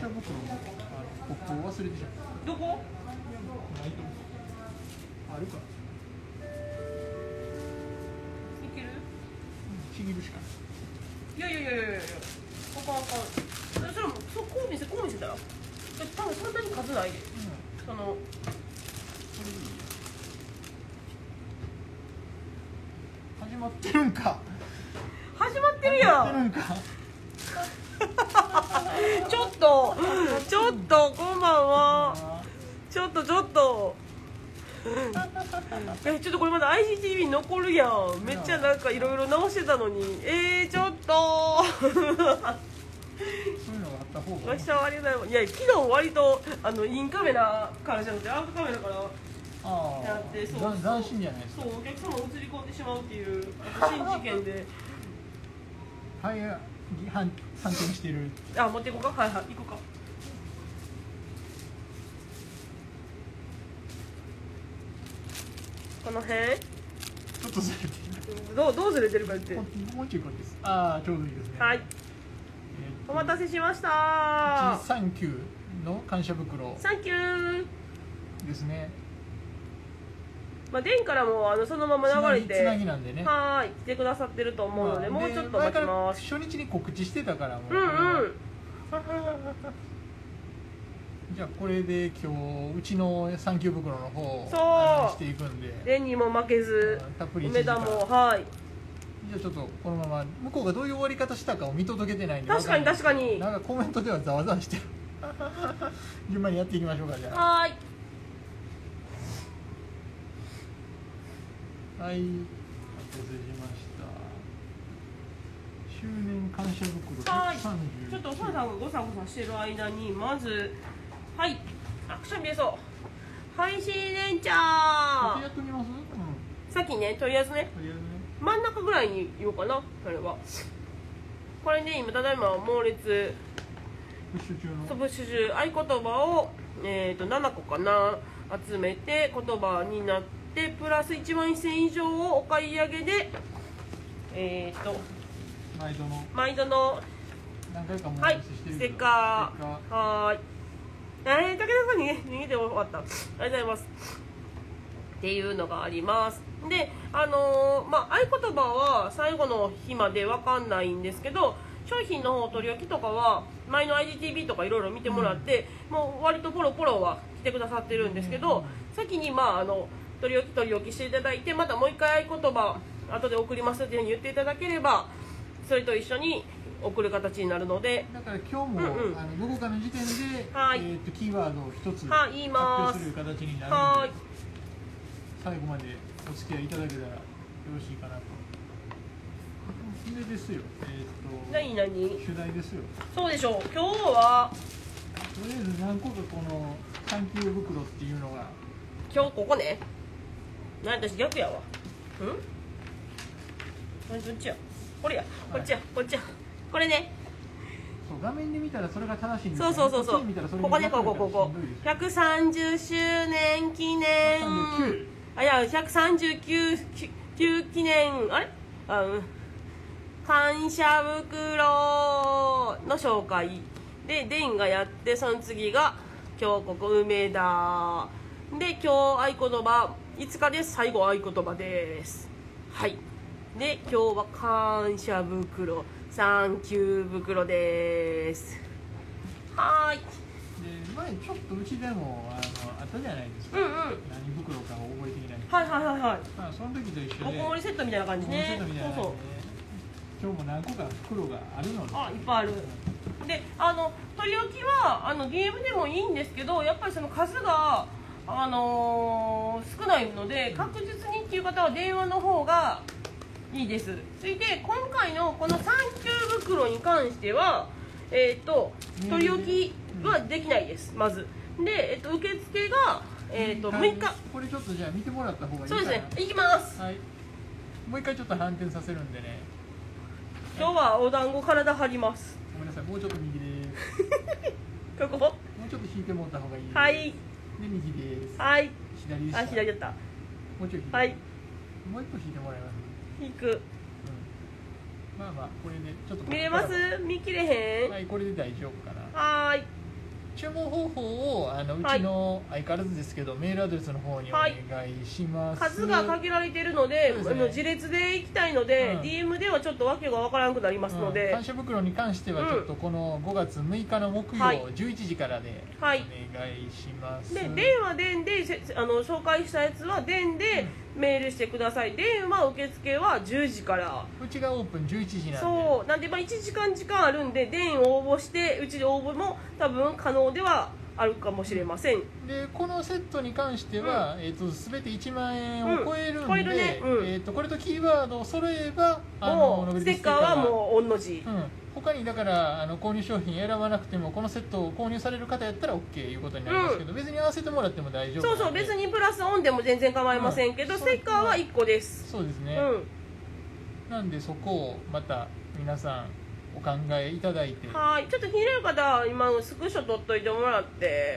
袋のコップを忘れてしまった。 どこ？ ないと思う。あるか。 いける？ ちぎるしかない。 いや。あかん。それもこう見せたら。多分そんなに数ないで。その。 これでいいや。始まってるんか。 始まってるやん。 始まってるんか。 ちょっとこんばんは。ちょっとちょっとこれまだ ICTV 残るやん。めっちゃなんかいろいろ直してたのにちょっとそういうのがあった方が。 明日はありがとうございます。いや昨日割とインカメラからじゃなくてアウトカメラからやって斬新じゃないですか。 そうお客様映り込んでしまうっていう新事件ではい反転してる。 持っていこうか。はい行こうか。この辺ちょっとずれてる。 どうずれてるか言って。 もうちょいこっちです。ちょうどいいですね。 はい、お待たせしました。 139の感謝袋サンキューですね。 電からもそのまま流れてつなぎなんでね。 はい来てくださってると思うので、もうちょっと待ちます。 初日に告知してたからもう。じゃあこれで今日うちのサンキュー袋の方をしていくんで、 レンにも負けずたっぷり梅田もじゃあちょっとこのまま向こうがどういう終わり方したかを見届けてないんで。 確かになんかコメントではざわざわしてる。順番にやっていきましょうか。じゃあはいはい、お待たせしました。周年感謝袋130。 ちょっとお母さんがごさごさしてる間にまずくしゃみ出そう。配信レンチャーやってみます？ さっきねとりあえずね真ん中ぐらいに言おうかな。あれはこれね今ただいま猛烈プッシュ中のプッシュ中合言葉を7個かな集めて言葉になってプラス1万1000以上をお買い上げで毎度の何回かもはいステッカーはーい武田さんにね逃げて終わった。ありがとうございますっていうのがあります。で合言葉は最後の日まで分かんないんですけど、商品の方取り置きとかは前の IGTV とかいろいろ見てもらって、もう割とポロポロは来てくださってるんですけど、先に取り置きしていただいて、またもう一回合言葉後で送りますっていうふうに言っていただければそれと一緒に送る形になるので、 だから今日も、どこかの時点で、キーワードを一つ発言います表する形になるので、最後までお付き合いいただけたらよろしいかなと。それですよ。 何主題ですよ。 そうでしょう。今日はとりあえず何個かこのサンキュー袋っていうのが今日ここね。私逆やわ。どっちや。これや。こっちや。これね。 そう画面で見たらそれが正しいんですよ。そう。ここね、ここ。130周年記念。139記念。あれ？感謝袋の紹介でデインがやって、その次が今日ここ梅田で、今日合言葉5日です。最後合言葉です。はいで今日は感謝袋サンキュー袋です。はいで前ちょっとうちでもあったじゃないですか。何袋か覚えていない。その時と一緒でおこもりセットみたいな感じね。そう今日も何個か袋があるので、 いっぱいある。で取り置きはゲームでもいいんですけど、やっぱりその数が少ないので、確実にっていう方は電話の方がいいです。それで今回のこのサンキュー袋に関しては取り置きはできないです。まずで、受付が6日。 これちょっとじゃあ見てもらった方がいいかな。 そうですね、いきます。 はい、もう一回ちょっと反転させるんでね。 今日はお団子体張ります。 ごめんなさい、もうちょっと右です。 ここもうちょっと引いてもらった方がいいです。 はいで右です。 はい左でした。 左だった。 もうちょい引いて。 はい。 もう一個引いてもらいます。 引く。 まあこれでちょっと見れます？見切れへん？ はい、これで大丈夫かな。 はい。 注文方法をうちの相変わらずですけど、メールアドレスの方にお願いします。 数が限られているので、 そうですね自列で行きたいので、DM ではちょっと訳がわからなくなりますので、 感謝袋に関してはちょっとこの5月6日の木曜11時からでお願いします。 で電話電で紹介したやつは電でメールしてください。電話受付は10時から、 うちがオープン11時なんで、 そうなんで、1時間あるんで、電を応募して、うちで応募も多分可能ではあるかもしれません。 でこのセットに関しては、全て1万円を超えるんで、 超えるね、 これとキーワードを揃えばもうステッカーはもう御の字、 他にだから購入商品選ばなくてもこのセットを購入される方やったら OK いうことになりますけど、別に合わせてもらっても大丈夫なんで、 そう別にプラスオンでも全然構いませんけど、ステッカーは1個です。 そうですね、なんでそこをまた皆さんお考えいただいて、 はい、ちょっと気になる方は今スクショ取っといてもらって、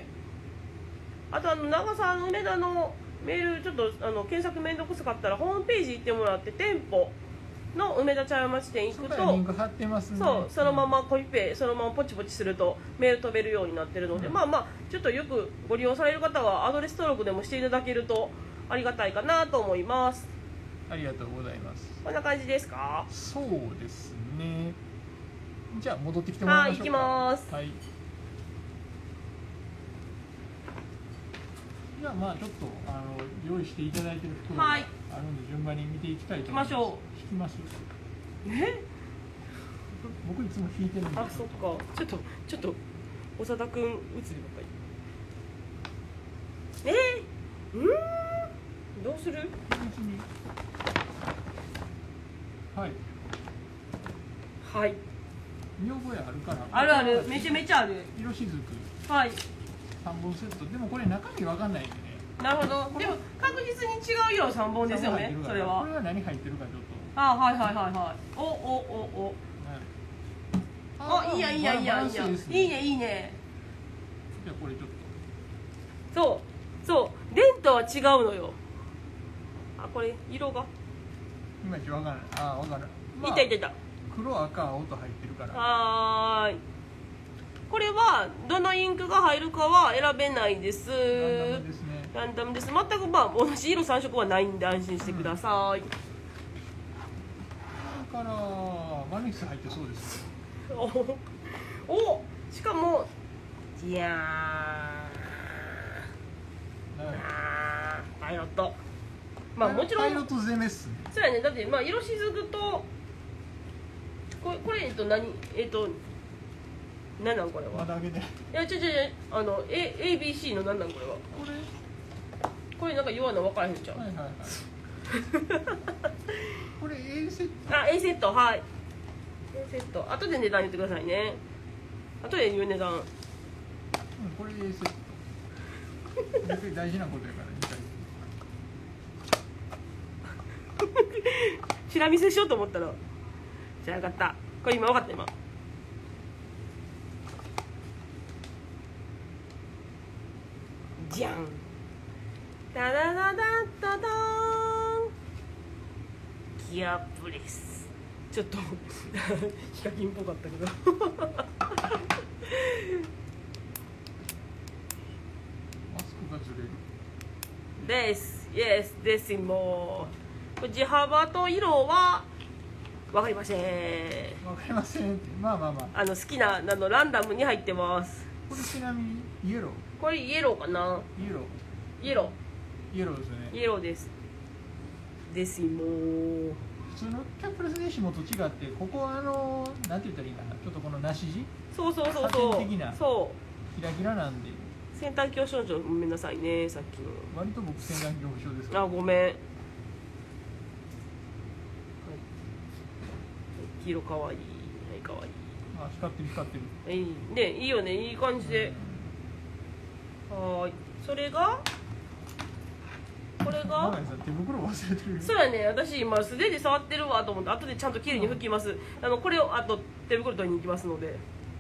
あと長さん梅田のメールちょっと検索めんどくさかったらホームページ行ってもらって、店舗の梅田茶屋町店行くとリンク貼ってますね。 そのままコピペ、そのままポチポチするとメール飛べるようになってるので、ちょっとよくご利用される方はアドレス登録でもしていただけるとありがたいかなと思います。 ありがとうございます。 こんな感じですか？ そうですね。じゃあ戻ってきてもらいましょうか。 行きます。 はい。じゃあちょっと用意していただいている袋があるんで、順番に見ていきたいと思います。引きます。僕いつも引いてるんで。 あ、そっか。ちょっと長田くん映りばっかり。どうする？ はい。 はい。 見覚えあるかな？ ある、めちゃめちゃある。 色しずく。 はい。 3本セット。でもこれ中身わかんないんでね。 なるほど。でも確実に違う色3本ですよね。それは。 これは何入ってるかちょっと。 はい。いいや。いいね。 じゃあこれちょっと。そう。電とは違うのよ。これ色が。 いまいちわからない。わかる。 いた。 黒、赤、青と入ってるから。 はーい。これはどのインクが入るかは選べないです。ランダムです。全く同じ色3色はないんで安心してください。 だからマニス入ってそうです。 しかもじゃーん。パイロット。もちろん。 パイロット攻めっすね。 そうやね。だって色しずくとこれ何なんこれは。 まだあげて。 いやABC の何なんこれは。これなんか弱いの分からへんちゃう。 これ A セット。 A セット、はい。A セット。後で値段言ってくださいね。後で言う値段。 これ A セット。大事なことやから。 チラ見せしようと思ったら。じゃあ分かった。これ今分かった今。じゃん。ダダダダダダーン。ギアプレス。ちょっとヒカキンっぽかったけどマスクがずれるですイエスですもう地幅と色は分かりません。 分かりませんって。 好きなランダムに入ってます。 これちなみにイエロー。 これイエローかな。イエローですね。 イエローですですもう普通のキャップレスデシモと違ってここはなんて言ったらいいかな、ちょっとこの梨地そう的なキラキラなんで。 先端恐怖症ごめんなさいね、さっきの割と僕先端恐怖症ですから。 ごめん。黄色かわいい。かわいい。 光ってる。 いいね、いいよね、いい感じで。はい。それがこれが手袋忘れてる。 そうやね、私今素手で触ってるわと思って後でちゃんときれいに拭きます。これをあと手袋取りに行きますので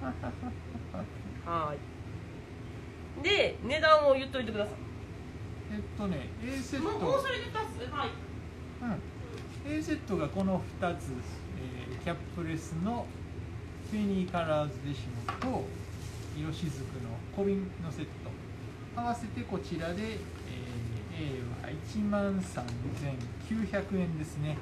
はい。で値段を言っといてください。 A セットもうそれで2つ。はい。 A セットがこの2つ、キャップレスのフェニーカラーズデシモと色しずくの小瓶のセット合わせてこちらで、A は13,900円ですね。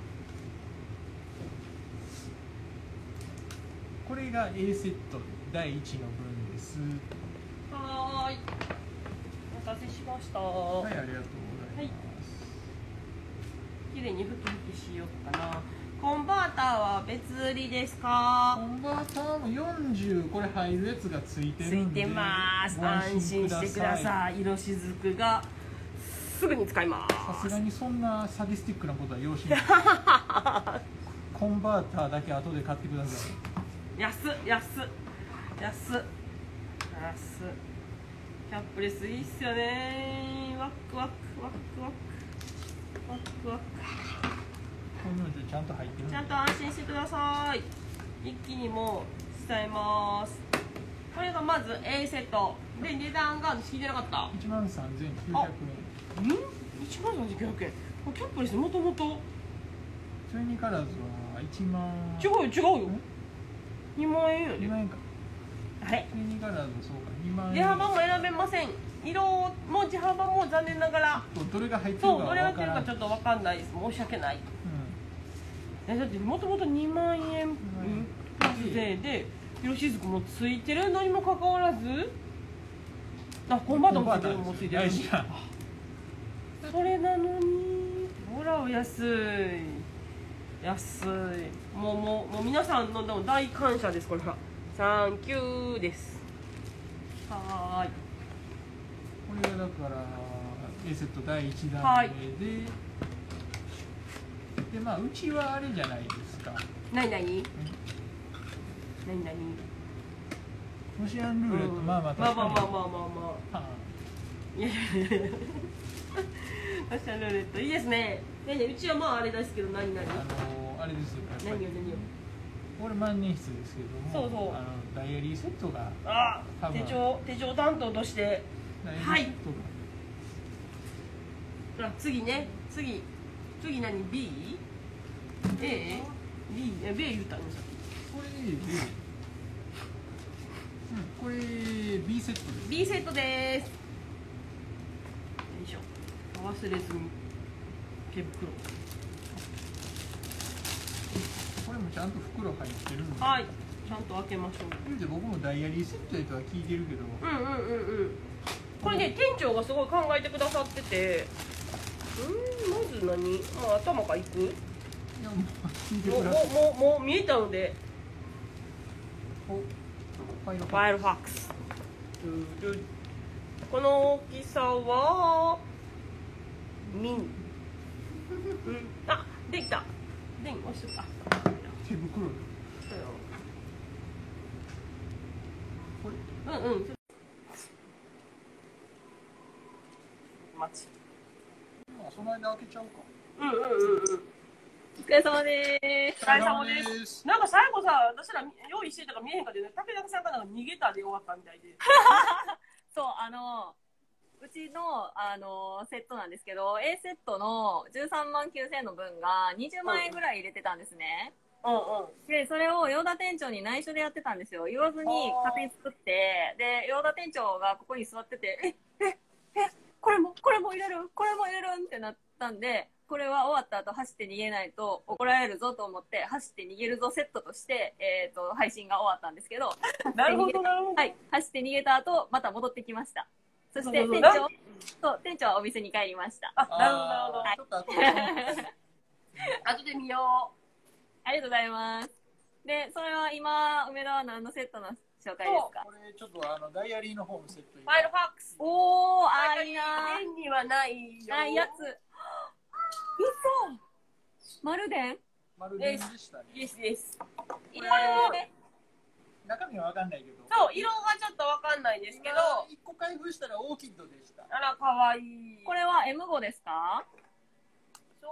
これが A セット第1の分です。 はーい、お待たせしました。 はい、ありがとうございます。 はい、綺麗にふきふきしようかな。コンバーターは別売りですか？ コンバーターも40これ入るやつがついてつるんで、 いてます。安心してください。色しずくがすぐに使いまさすがにそんなサディスティックなことはよろしいですコンバーターだけ後で買ってください。 安っ。キャップレスいいっすよね。ワクワク。 このようにちゃんと入ってるんでちゃんと安心してください。一気にもう伝えます。これがまず A セットで、値段が聞いてなかった。 13,900円。 13,900円。キャップレスもともとそれにカラーズは1万違うよ。2万円よ 2 ね。 万円か。 あれ、 それにカラーズはそうか2万円。 値幅も選べません。色も地幅も残念ながら、 どれが入ってるかそう、どれがわからん。 入ってるかちょっとわかんないです。申し訳ない。だってもともと2万円プラスで色しずくもついてるのにもかかわらず、コンバートもついてるのもついてる。それなのにほらお安い。もう皆さんのでも大感謝です。これはサンキューです。はーい、 これがだから A セット第1弾目で、でまあうちはあれじゃないですか。 何ロシアンルーレット、まあまあ確かにいやロシアンルーレットいいですね。うちはまああれですけど、何あれですよ、やっぱり何をこれ万年筆ですけども、 そうダイアリーセットが手帳担当として、はい。次何 B？ A？ B？ B 言ったのさっき。 これ A で、これ B セットです。 B セットです。よいしょ。忘れずに手袋。 これもちゃんと袋入ってるんで、 はい、ちゃんと開けましょう。 言うて僕もダイアリーセットやとは聞いてるけど、 これね、店長がすごい考えてくださってて、まず何、頭からいく？ いやもう聞いてください。 もう見えたので、 ファイルファイルファックス。この大きさはミニ。できた。で、押しとか。 手袋で。これ。 待ち。 その間開けちゃうか。 お疲れ様です。 お疲れ様です。なんか最後さ、私ら用意してたか見えへんかで、武田さんがなんか逃げたで終わったみたいで。 そう、うちの、セットなんですけど、A セットの13万9000円の分が20万円ぐらい入れてたんですね。で、それをヨーダ店長に内緒でやってたんですよ。言わずに勝手に作って、で、ヨーダ店長がここに座ってて、これも入れるってなったんで、これは終わった後走って逃げないと怒られるぞと思って、走って逃げるぞセットとして、配信が終わったんですけど、 なるほど。 はい、走って逃げた後、また戻ってきました。そして店長はお店に帰りました。 なるほど。 ちょっと後で見よう。 ありがとうございます。で、それは今、梅田は何のセットの紹介ですか？ これちょっとダイアリーの方のセット。 ファイルファックス。 おー、いいなー。 ペンにはないよ。 ないやつ。嘘。丸電でしたね。 イエス。 中身はわかんないけど。 そう、色がちょっとわかんないですけど。 1個開封したらオーキッドでした。 あら、かわいい。 これは M5 ですか？ そう、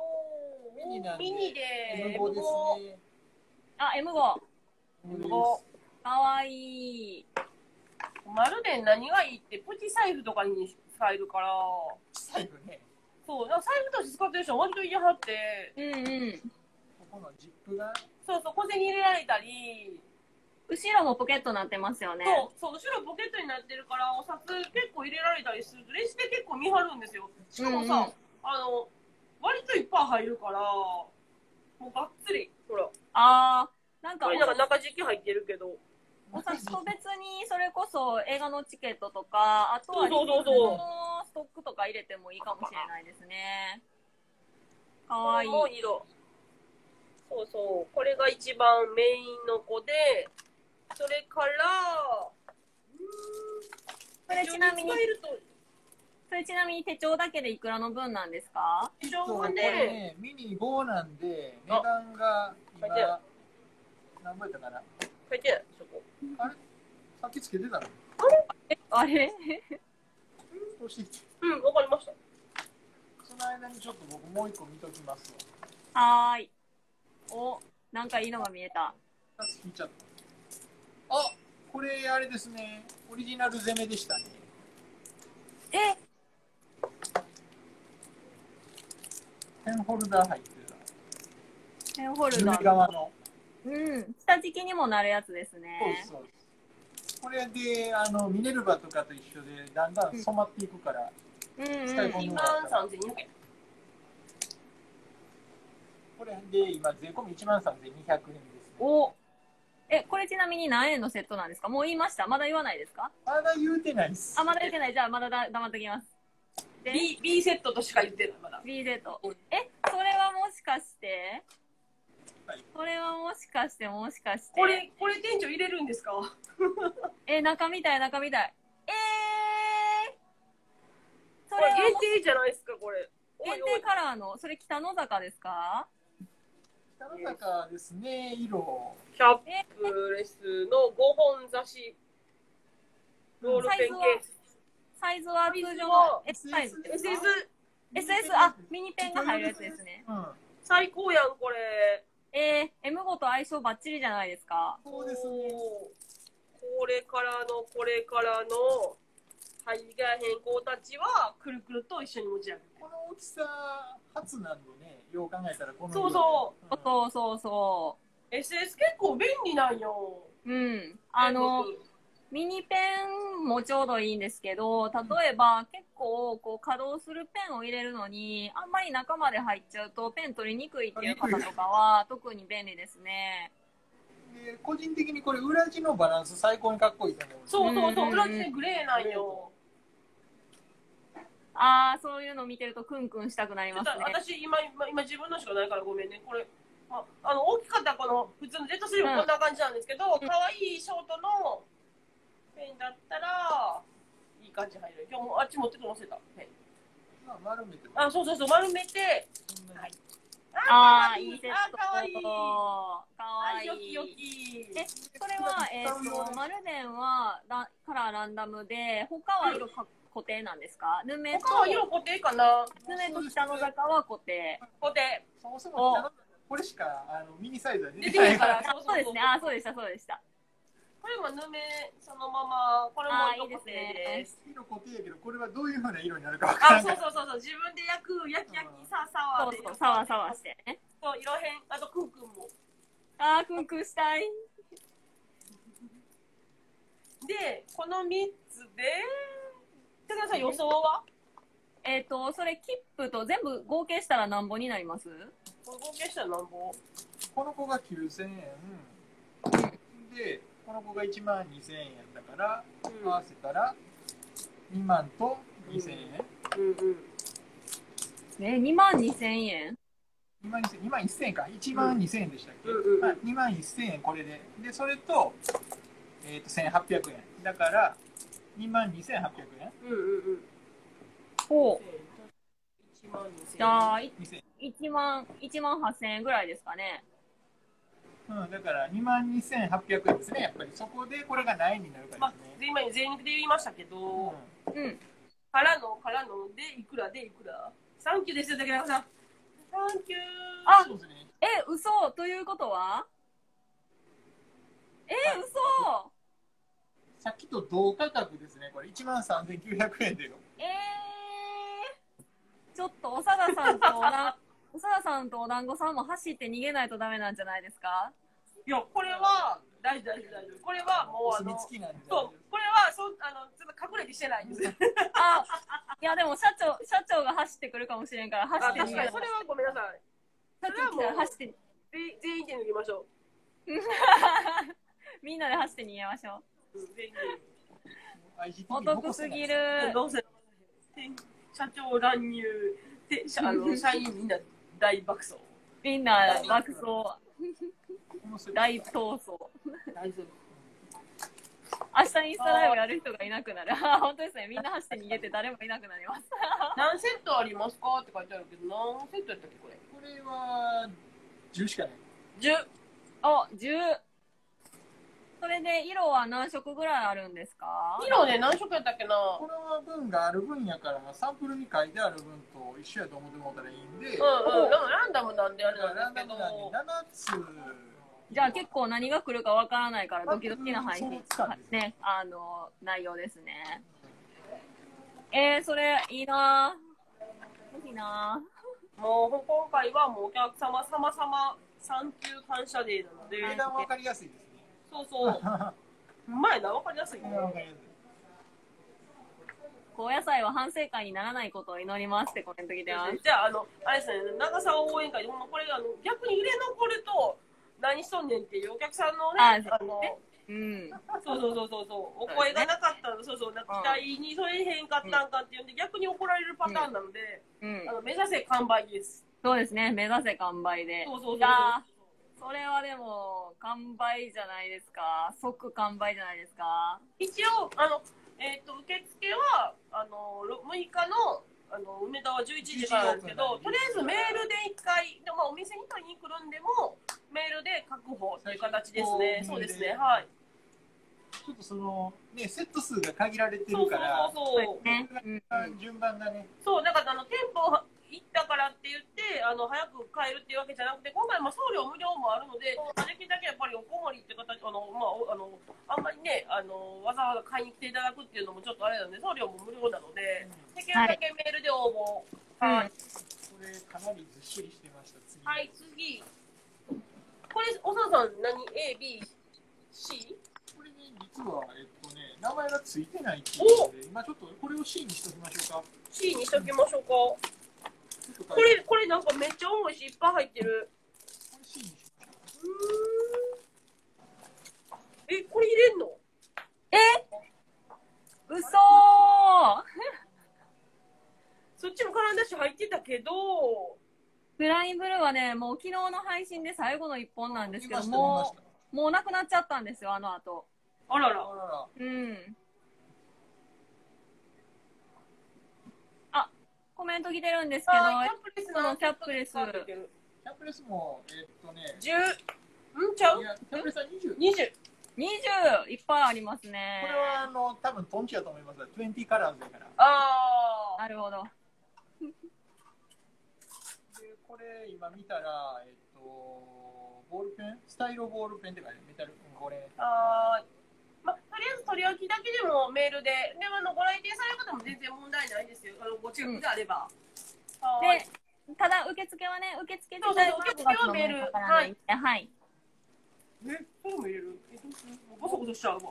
ミニで。 M5 ですね。 あ、M5。かわいい。 まるで何がいいってプチ財布とかに使えるから。 財布ね。 そう、財布として使ってる人割と嫌はって。 こここのジップが。 そう、小銭入れられたり。 後ろもポケットになってますよね。 そう、後ろポケットになってるから、お札結構入れられたりすると、レシピ結構見張るんですよ。しかもさ、割といっぱい入るから、もうがっつり、ほら。 なんか、 これなんか中敷き入ってるけど。 お札と別にそれこそ映画のチケットとか、あとはそうストックとか入れてもいいかもしれないですね。かわいい。 色。そうそう。これが一番メインの子で、それから、 それちなみに手帳だけでいくらの分なんですか？ 手帳はこれね、ミニ5なんで、値段が今、何倍だったかな。 書いてない、そこ。 あれさっきつけてたの？ あれ教えて。 わかりました。 その間にちょっと僕もう一個見ときますわ。はーい。お、なんかいいのが見えた。 引いちゃった。あ、これあれですね。オリジナル攻めでしたね。ペンホルダー入ってる。 ペンホルダー。 側の。 下敷きにもなるやつですね。 そうです。これでミネルヴァとかと一緒でだんだん染まっていくから、使い込むのが 23,200円。 これで今税込み13,200円ですね。 お、これちなみに何円のセットなんですか？もう言いました？まだ言わないですか？ まだ言うてないです。 まだ言ってない。じゃあまだ黙ってきます。 B セットとしか言ってない、まだ。 B セット。それはもしかしてこれはもしかしてこれ店長入れるんですか？ 中みたい。それは限定じゃないですか、これ。 限定カラーの、それ北の坂ですか？ 北の坂ですね、色。 キャップレスの5本差し。ロールペンケース。 サイズは通常の S サイズですか？ SS、 ミニペンが入るやつですね。 最高やん、これ。 M 5と相性バッチリじゃないですか。 そうですね。 これからの入りが変更たちはくるくると一緒に持ち上げる。 この大きさ初なんでね、よう考えたらこのそう。 SS 結構便利なんよ。 ミニペンもちょうどいいんですけど、例えば結構稼働するペンを入れるのに、あんまり中まで入っちゃうとペン取りにくいっていう方とかは特に便利ですね。 で個人的にこれ裏地のバランス最高にかっこいいと思う。 そう、裏地でグレーなんよ。 そういうの見てるとクンクンしたくなりますね。 私今自分のしかないからごめんね。これ、大きかったらこの普通のジェットスリームこんな感じなんですけど、可愛いショートのペンだったらいい感じ入る。今日もあっち持ってくの忘れた。 丸めて。 そう丸めて。 いいセット。 かわいい。 よき。それはマルデンはカラーランダムで、他は色固定なんですか？ 他は色固定かな。 ヌメと北の坂は固定。 そもそも北の坂これしかミニサイズは出てないから。 そうですね。そうでした。 これもヌメそのまま、これも色固定です。 色固定やけど、これはどういう風な色になるかわからない。 そう。自分で焼きサワーで。 サワーしてね。 そう、色変、あとクンクンも。 クンクンしたい。 で、この3つで、高田さん予想は？ それ切符と全部合計したら何本になります？ これ合計したら何本？ この子が9,000円。で、この子が12,000円だから、合わせたら2万と2,000円。 22,000円 ？21,000円か。12,000円でしたっけ？21,000円これで。で、それと、1,800円。だから、22,800円。 ほう。じゃあ、18,000円ぐらいですかね。 だから22,800円ですね。やっぱりそこでこれが何円になるかですね。 今全額で言いましたけど、からのでいくらサンキューですよ、竹中さん。サンキュー。 そうですね。 嘘ということは嘘さっきと同価格ですね。これ13,900円でよ。 ちょっと長田さんとお団子さんも走って逃げないとダメなんじゃないですか？ いや、これは大丈夫。これはもうお墨付きなんで。 そう、これはちょっと隠れてしてないんです。 あ、いやでも社長が走ってくるかもしれんから走って確かにそれはごめんなさい。 社長来たら走って全員で脱ぎましょう。 みんなで走って逃げましょう。 全員お得すぎる。 どうせ社長乱入で社員みんな大爆走。 みんな爆走。大逃走。 大丈夫。 明日インスタライブやる人がいなくなる。本当ですね。みんな走って逃げて誰もいなくなります。 何セットありますかって書いてあるけど、何セットやったっけこれ。 これは10しかない。 10。 あ、10。それで色は何色ぐらいあるんですか？ 色ね、何色やったっけな。 この分がある分やからサンプルに書いてある分と一緒やと思ってもらったらいいんで。 でもランダムなんであれなんですけど。 7つ。 じゃあ結構何が来るかわからないからドキドキな配信ね、内容ですね。それいいなぁ。いいなぁ。もう今回はもうお客様様産休感謝デーなので。 値段分かりやすいですね。 そうそう。前な分かりやすいね。 高野菜は反省会にならないことを祈りますってコメント来てます。 じゃああれですね、長沢応援会でこれ逆に入れ残ると。何しとんねんっていうお客さんのね、 うん、 お声がなかったの、期待にそれへんかったんかっていうんで、逆に怒られるパターンなので、目指せ完売です。 そうですね、目指せ完売で。 そうそれはでも、完売じゃないですか。即完売じゃないですか。 一応、受付は、6日の、梅田は11時からなんですけど、とりあえずメールで1回、お店に取りに来るんでも、メールで確保という形ですね。そうですね、はい。 ちょっとセット数が限られてるから、順番がね。 そう、だから店舗行ったからって言って、早く帰るっていうわけじゃなくて、今回送料無料もあるので、できるだけやっぱりおこもりって形、あんまりね、わざわざ買いに来ていただくっていうのもちょっとあれなので、送料も無料なので、できるだけメールで応募。はい。 これかなりずっしりしてました。 はい、次。これ、おささん、A、B、C？ これに実は、名前がついてないっていうので、今ちょっとこれを C にしときましょうか。 C にしときましょうか。これなんかめっちゃ重いし、いっぱい入ってる。 これ C にしましょう。これ入れんの？ 嘘ーそっちもカランダッシュ入ってたけど、 フラインブルーはね、もう昨日の配信で最後の1本なんですけど、もうなくなっちゃったんですよ、あの後。 あらら。 うん。あ、コメント来てるんですけど、そのキャップレス。 キャップレスも、 10、ちゃう？ キャップレスは20。 20いっぱいありますね。 これは多分トンチやと思いますが、20カラーズだから。 なるほど。 で、これ今見たら、ボールペン、スタイロボールペンって書いてメタル、これ。 とりあえず取り置きだけでもメールで、ご来店される方も全然問題ないですよ。ご近くであれば。 で、ただ受付はね、受付受付はメール。はい。 はい。 それも入れる？ゴソゴソしちゃう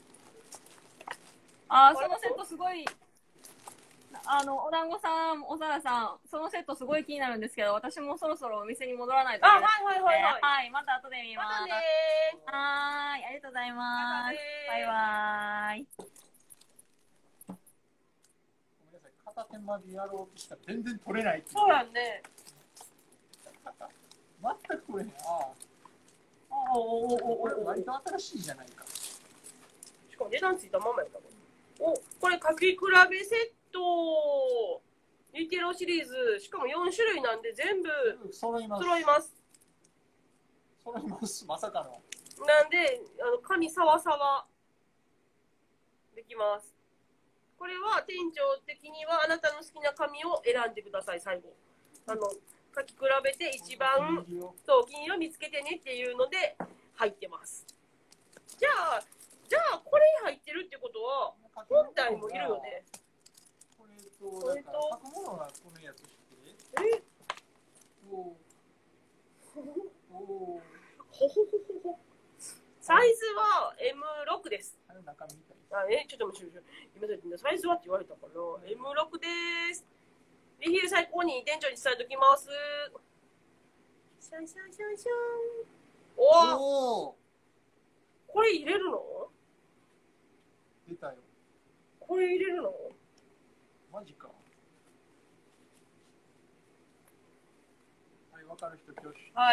わ。そのセットすごい、お団子さん、おさらさん、そのセットすごい気になるんですけど、私もそろそろお店に戻らないといけない。はい、また後で見ます。 またねー。はい、ありがとうございます。バイバーイ。 ごめんなさい、片手までやろうとしたら全然取れない。 そうやんね。 全く取れへん。これ割と新しいじゃないか。 しかも値段ついたままやったもん。これ書き比べセットリテロシリーズ、しかも4種類なんで全部揃います。まさかの。 なんで紙サワサワできます。これは店長的にはあなたの好きな紙を選んでください。最後書き比べて一番お気に入りを見つけてねっていうので入ってます。じゃあこれに入ってるってことは本体もいるよね。 これと書くものがこのやつして。 ほほほほほ。サイズは M6 です。 あれ中身みたい。 ちょっと待って、今だってサイズはって言われたから、M6 です。リフィル最高に店長に伝えときます。シャンシャンシャンシャン。おお。これ入れるの？ 出たよ。 これ入れるの？ マジか。はい、わかる人挙手。 はい。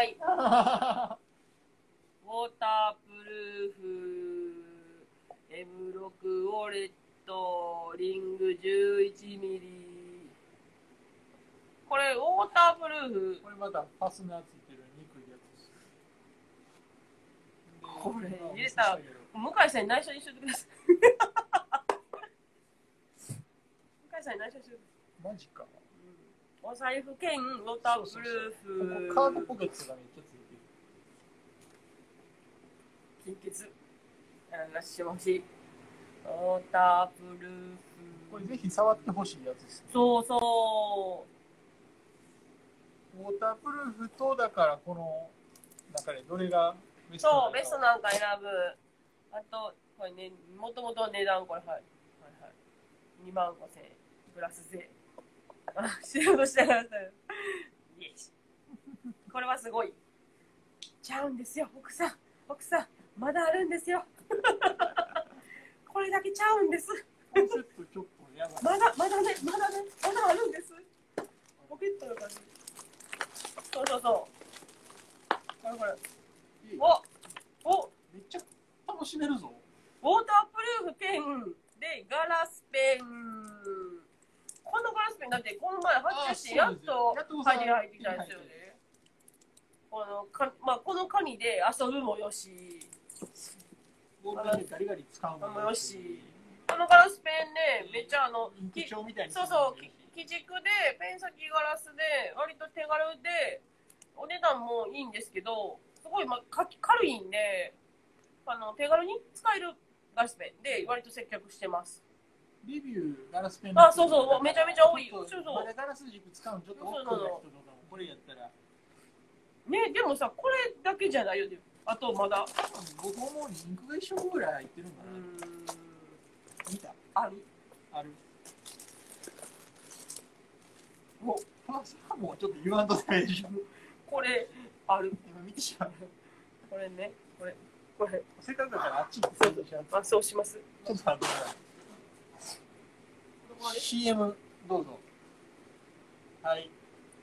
ウォータープルーフ M6 ウォレットリング11ミリ。これウォータープルーフ。 これまたファスナーついてる憎いやつです。 これ入れたら向井さんに内緒にしといてください。向井さんに内緒にしといて。 マジか。 お財布兼ウォータープルーフ。 カードポケットがめっちゃついてる。 金欠。なしもし。ウォータープルーフ。 これぜひ触ってほしいやつです、ね。 そうそう。 ウォータープルーフとだからこの中でどれがベスト？そうベストなんか選ぶ。あとこれね、もともと値段これはい2万5,000円プラス税。仕事してください。イエス。これはすごい。ちゃうんですよ奥さんまだあるんですよ。これだけちゃうんです。 コンセプトちょっとやばい。 まだあるんです。ポケットの感じ。そう。これ。おめっちゃ楽しめるぞ。 ウォータープルーフペンでガラスペン。このガラスペンだってこの前発注してやっと入ってきたんですよね。この紙で遊ぶもよし。 ボールペンでガリガリ使うもよし。このガラスペンね、めっちゃインク帳みたいに。 そう。基軸でペン先ガラスで割と手軽でお値段もいいんですけど、すごい軽いんで手軽に使えるガラスペンで割と接客してます。 リビューガラスペン。 そうめちゃめちゃ多い。 まだガラス軸使うのちょっと億劫な人とかもこれやったらね。でもさこれだけじゃないよね。あとまだ僕思うにインクが一色ぐらい入ってるんかな。見た？ある。もうちょっと言わんと大丈夫。これある。今見てしまう。 これね。 せっかくだからあっちにそうします。 ちょっと待ってください。CM どうぞ。はい。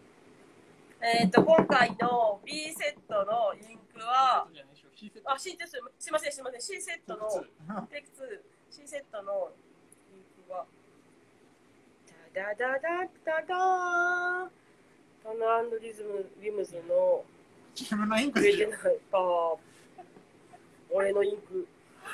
今回の B セットのインクはC セットすいません C セットのテク2 C セットのインクはダダータナ&リムズの自分のインクでしょ。 俺のインク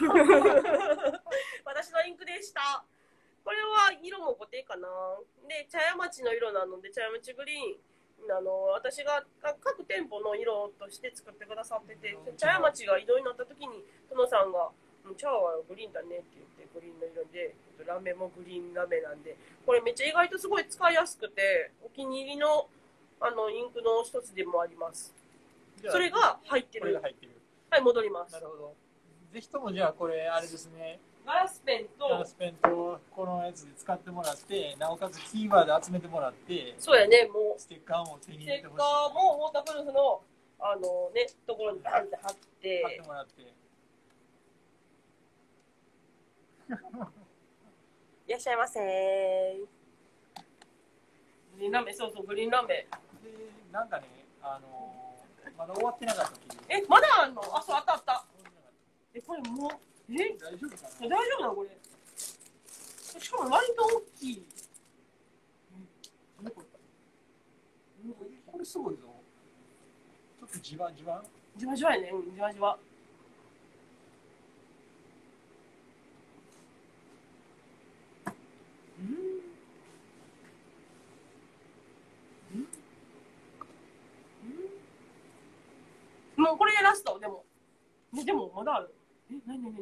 私のインクでした。これは色も固定かな。で茶屋町の色なので茶屋町グリーン私が各店舗の色として作ってくださってて、茶屋町が異動になった時に殿さんが「茶はグリーンだね」って言ってグリーンの色でラメもグリーンラメなんで、これめっちゃ意外とすごい使いやすくてお気に入りのインクの一つでもあります。それが入ってる。はい、戻ります。 なるほど。ぜひともじゃあこれあれですね。 ガラスペンとこのやつで使ってもらって、なおかつキーワード集めてもらって、 そうやね、もうステッカーも手に入れてほしい。 ステッカーもウォータープルーフのところにバンって貼ってもらって。 いらっしゃいませー。グリーンラメ、そうグリーンラメ。でなんかね、まだ終わってなかったっていう。 まだあんの？あった。これもう大丈夫かな？大丈夫なのこれ？しかも割と大きい。 これすごいぞ。ちょっとじわじわやね。じわじわ。もうこれでラスト。でもまだある。なに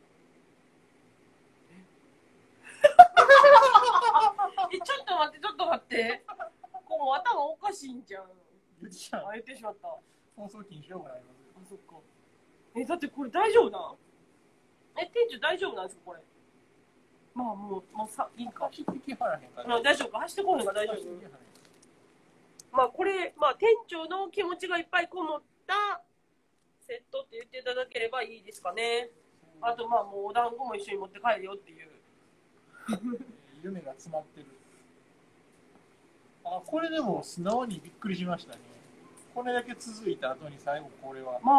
ちょっと待ってでこうもう頭おかしいんじゃん。 言ってしまう。 言ってしまった。 放送禁止用語になります。 あ、そっか。だってこれ大丈夫な。店長大丈夫なんですかこれ。まあもうさ、いいか。 走ってきはらへんから。 大丈夫か。走ってこへんが大丈夫。まあこれ、まあ店長の気持ちがいっぱいこもったセットって言っていただければいいですかね。あとまあもうお団子も一緒に持って帰るよっていう。 夢が詰まってる。これでも素直にびっくりしましたね。これだけ続いた後に最後これは。 ラ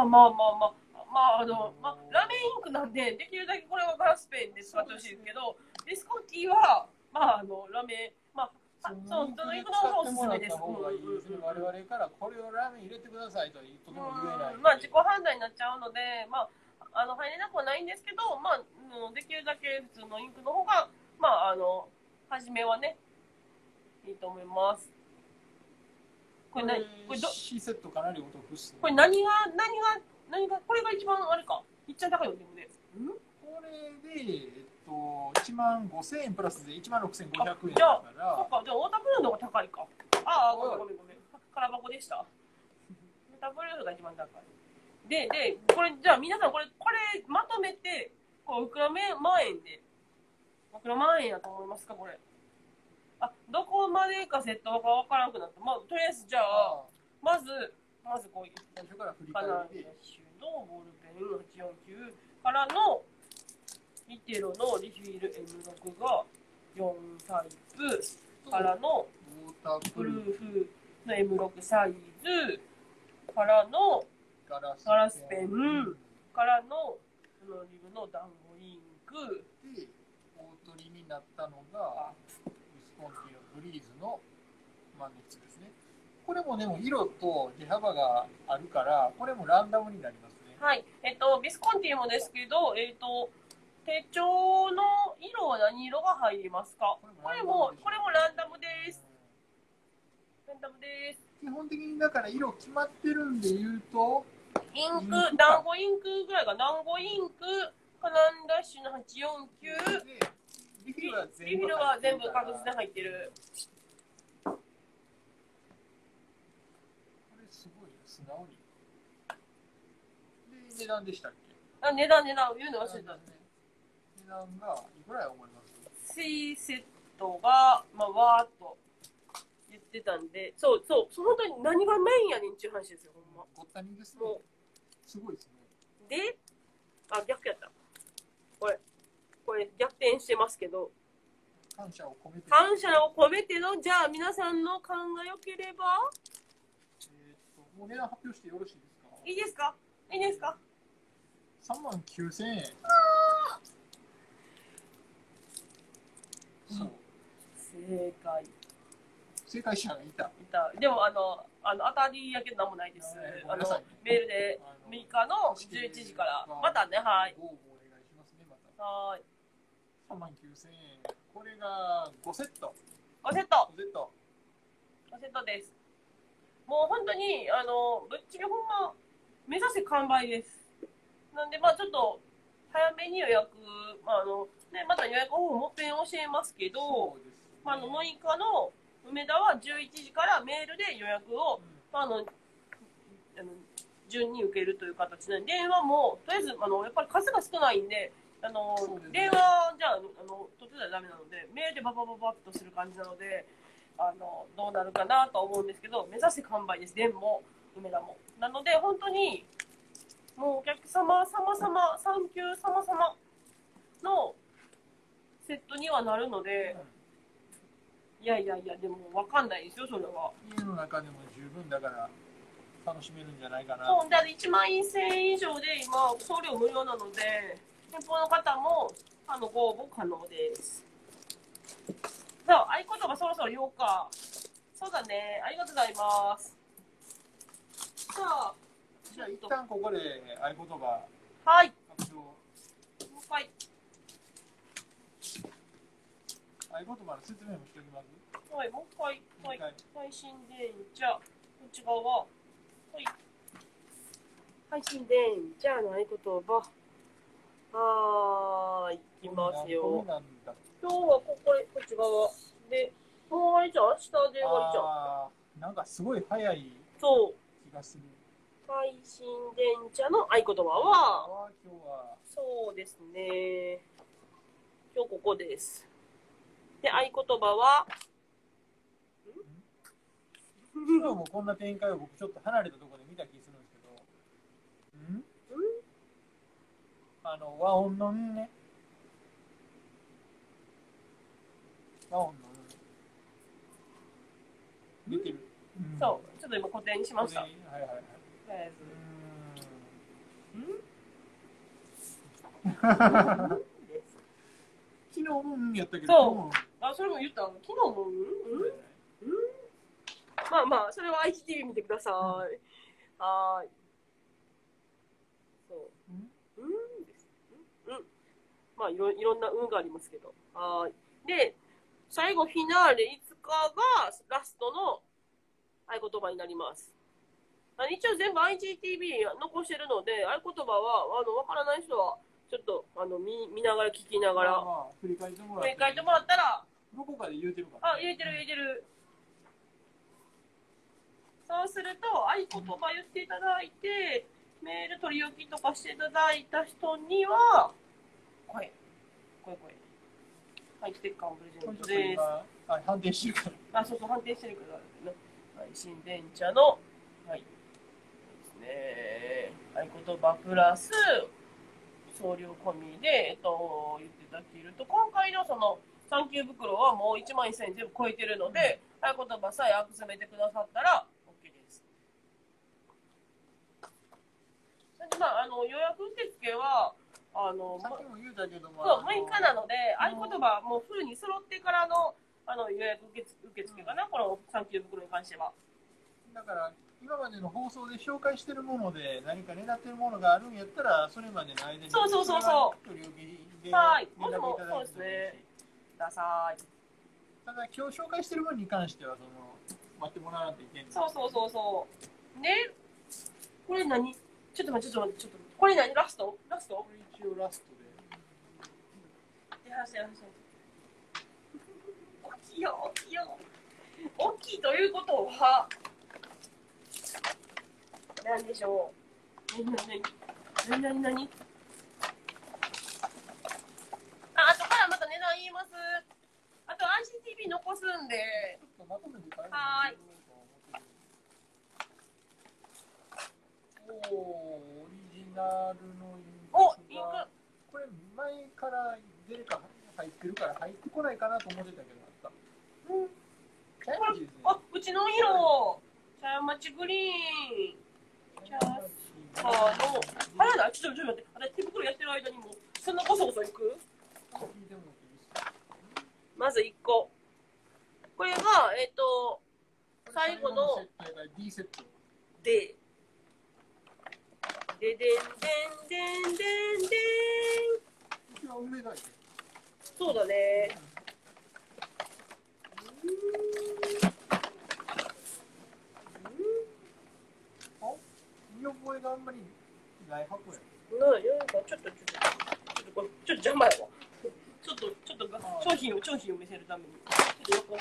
メインクなんでできるだけこれはガラスペンで使ってほしいですけど、ビスコッティはラメそうインクの方がおすすめです。 我々からこれをラメ入れてくださいととても言えない。 自己判断になっちゃうので、入れなくはないんですけど、できるだけ普通のインクの方が初めはねいいと思います。これ C セットかなりお得っすね。 これ何がこれが一番あれか。いっちゃ高いよね。 これで15000円プラスで16500円だから。 じゃあ太田ブルーの方が高いか。ごめん。空箱でした。太田ブルーが一番高い。でこれじゃあ皆さんこれまとめていくら万円でいくら万円やと思いますかこれ。どこまでかセットが分からなくなった。とりあえずじゃあまずこういう最初から振り返のボールペン849からのリテロのリフィール M6 が4タイプからのブルーフの M6 サイズからのガラスペンからのリブの団子インクで大取りになったのがビスコンティのブリーズのマグネットですね。これもでも色と出幅があるからこれもランダムになりますね。 はい、ビスコンティもですけど、手帳の色は何色が入りますか？これもランダムです。ランダムです。 基本的にだから色決まってるんで言うとインク、団子インクぐらいが団子インク、カナンダッシュの849でリフィルは全部確実に入ってる。 これすごい素直に。で値段でしたっけ？ 値段言うの忘れた。 値段がいくらや思います？ C セットがわーっと言ってたんで、本当に何がメインやねんっていう話ですよほんま。 ごったにですね。すごいですね。 で、逆やった。これ逆転してますけど。 感謝を込めてのじゃあ皆さんの勘が良ければ。 もう値段発表してよろしいですか？ いいですか ？39000円。そう。正解者がいた。 でも当たりやけどなんもないです。メールで6日の11時からまたね。はい。 ご応募お願いしますね。また。 はい。 39000円。これが5セット。 5セットです。もう本当にぶっちぎりほんま目指せ完売です。なんでちょっと早めに予約また予約方法もっぺん教えますけど、6日の梅田は11時からメールで予約を、順に受けるという形で、電話もとりあえずやっぱり数が少ないんで、電話じゃ取ってたらダメなのでメールでババババッとする感じなのでどうなるかなと思うんですけど、目指せ完売です。電も梅田もなので本当にもうお客様サンキュー様のセットにはなるので、いやでも分かんないですよそれは。 家の中でも十分だから楽しめるんじゃないかな。 そうだ1万1000円以上で今送料無料なので店舗の方もご応募可能です。さあ合言葉そろそろ言おうか。そうだね、ありがとうございます。さあじゃあ一旦ここで合言葉はい発表。 もう一回合言葉の説明もしておきます。 はい、もう一回、配信電車、こっち側、はい、配信電車の合言葉、いきますよ。今日はこっち側で、 もうあれじゃん、明日で終わりじゃん。 あー、なんかすごい早いそう。 気がする。 最新電車の合言葉は、 今日は、 そうですね。今日ここです。で、合言葉は、 昨日もこんな展開を僕ちょっと離れたところで見た気するんですけど、和音のね、和音の出てる。 そう、ちょっと今固定にしました。 はいはいはい。 とりあえず。 昨日やったけど、 そう。あ、それも言った。昨日もまあまあ、それは IGTV 見てください。はい。そう。です。まあ、いろんながありますけど。はい。で、最後、フィナーレ5日がラストの合言葉になります。一応全部 IGTV 残してるので、合言葉は、わからない人は、ちょっと、見ながら、聞きながら、 振り返ってもらったら、 どこかで言うてるから、 あ、言えてる。そうすると、合言葉言っていただいて、メール取り置きとかしていただいた人には、これ。はい、ステッカーをプレゼントです。 判定してるから。 あ、そう、判定してるからね。はい、新電車の、はい。ですね。合言葉プラス、送料込みで、言っていただけると、今回のその、サンキュー袋はもう1万1000円全部超えてるので、合言葉さえ集めてくださったら OK です。それで予約受付は、 さっきも言うたけども、 そう、6日なので、合言葉もうフルに揃ってからの、予約受付かな、このサンキュー袋に関しては。 だから、今までの放送で紹介してるもので何か狙ってるものがあるんやったら、それまでの間にそう取り置きではい、 連絡いただいてもいいし、 そうですね。ください。 ただ今日紹介してるものに関しては待ってもらわないといけない。 そうね、これ何？ちょっと待って。これ何？ラスト？これ一応ラストで。 やらせ。大きいよ。大きいということは何でしょう？何？あとからまた値段言います。あと ICTV 残すんで。 ちょっとまとめてからはい。 オリジナルのインクがこれ前から出るか入ってるから入ってこないかなと思ってたけどうちの色茶屋町グリーン早だ、ちょっと待って、私手袋やってる間にもそんなこそいく？まず1個。これが最後の D セットででん。そうだね。 見覚えがあんまりない箱や。 ちょっと邪魔やわ。ちょっと商品を見せるために。ちょっと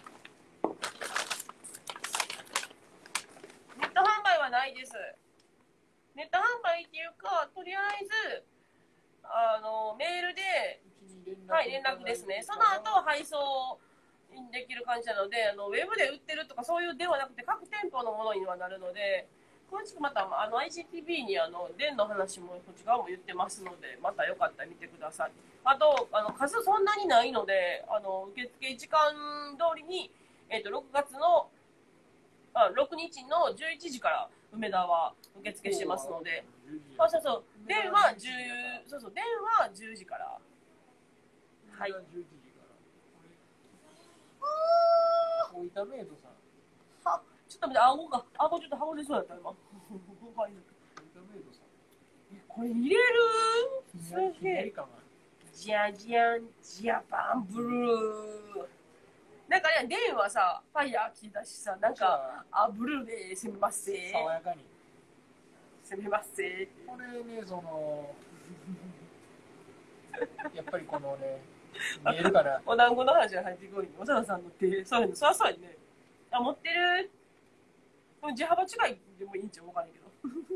ネット販売はないです。ネット販売っていうか、とりあえずメールで連絡ですね。その後配送できる感じなので、ウェブで売ってるとかそういうではなくて各店舗のものにはなるので、詳しくまたIGTV に電の話もこっち側も言ってますので、またよかったら見てください。あと数そんなにないので、受付時間通りに6月の6日の11時から梅田は受付してますので、電話10時から。はい。 大分メイドさん。 ちょっと待って、顎ちょっと剥がれそうやった今。これ入れる？すげえ。ジャパンブルー。なんかね、電はさ、ファイヤー聞いたしさ、なんか、ブルーで攻めますぜ。 爽やかに。 攻めますぜ。 これね、やっぱりこのね、 見えるから。 お団子の話が入ってこい。おさなさんの手、そういうの、そらそうやね。あ、持ってる。地幅違いでもいいんちゃうわからんけど。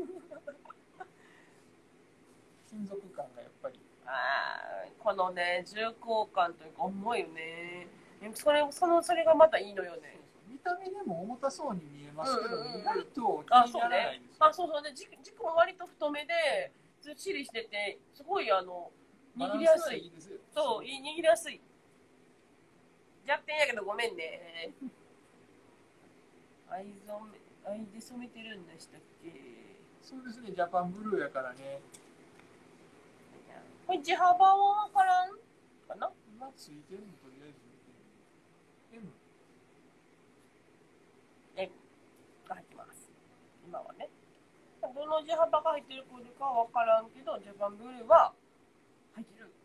金属感がやっぱり。 このね、重厚感というか重いよね。それがまたいいのよね。 見た目でも重たそうに見えますけど、意外と気にならないです。 そうね。軸も割と太めで、ずっしりしてて、すごい握りやすい。そう、握りやすい。弱点やけどごめんね。藍で染めてるんでしたっけ？ そうですね、ジャパンブルーやからね。 これ地幅は分からんかな？ 今ついてるのとりあえず M が入ってます。今はね。どの地幅が入ってるかは分からんけど、ジャパンブルーは入ってる。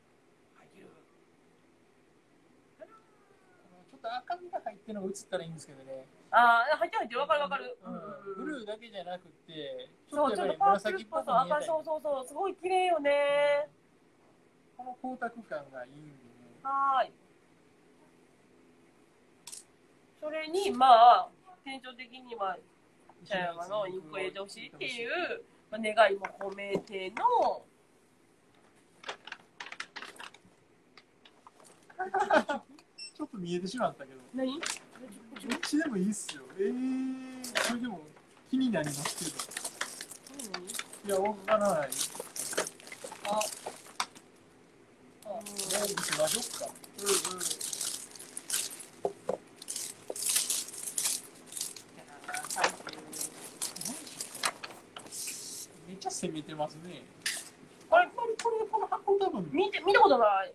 ちょっと赤みが入ってるのが映ったらいいんですけどね。 入ってる分かる。 ブルーだけじゃなくて、 ちょっと紫っぽく見えたり。そう、すごい綺麗よね。 この光沢感がいいんでね。 はい。それに店長的に茶山のインクを入れてほしいっていう願いも込めてのちょっと見えてしまったけど。 何？ どっちでもいいっすよ。それでも気になりますけど。いや、わからない。もうしましょうか。めっちゃ攻めてますね。この箱多分見たことない。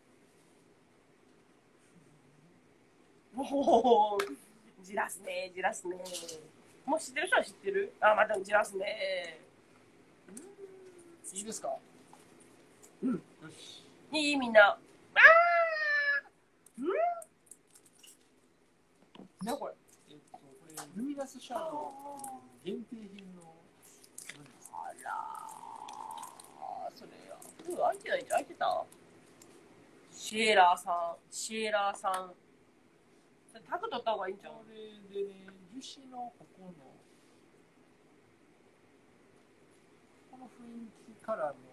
おお、じらすね。もう知ってる人は知ってる。またじらすね。 いいですか？ よし。 いいみんな。 なこれ。これルミナスシャドウ限定品の。 それ開いてないんじゃ開いてた？シエラーさん。それタグ取った方がいいんじゃん。 これでね、樹脂のこの雰囲気からの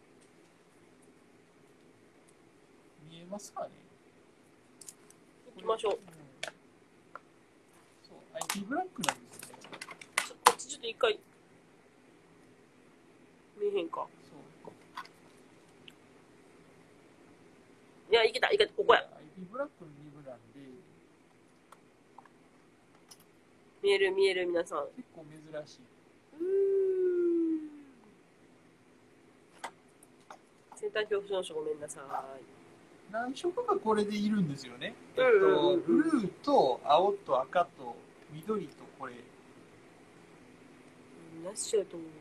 見えますかね？ 行きましょう。 そう、IT ブラックなんですね。 ちょっと一回見えへんか。いや、いけた、ここや。 IT ブラックの2部なんで。 見える、皆さん。 結構珍しい。 センター表紙の書ごめんなさい。 何色かこれでいるんですよね。ブルーと青と赤と緑とこれ。 何しようと思う。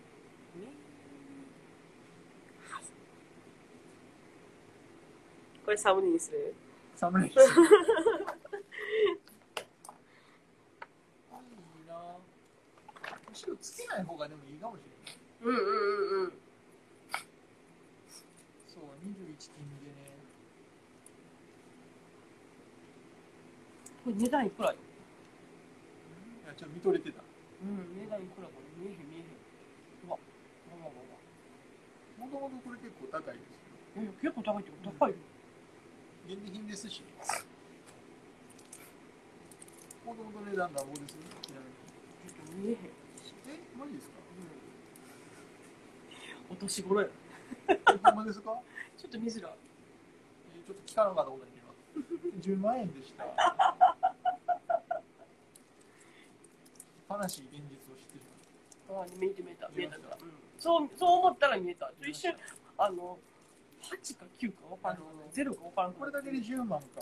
これサムネにする？ サムネにする。いいな。むしろつけない方がでもいいかもしれない。そう、21金でね。 これ値段いくらよ？ いや、ちょっと見とれてた。 値段いくらこれ見えへん。もともとこれ結構高いですよ。 結構高いってこと高いよ。 限定品ですし。もともと値段がどうです？ちなみに。 見えへん。 マジですか？ お年頃や。 ほんまですか？ ちょっと見づらい。 ちょっと聞かなかったことに今。10万円でした。悲しい現実を知ってしまった。 見えた。そう思ったら見えた。一瞬8か9か分からん。0か分からん。 これだけで10万か。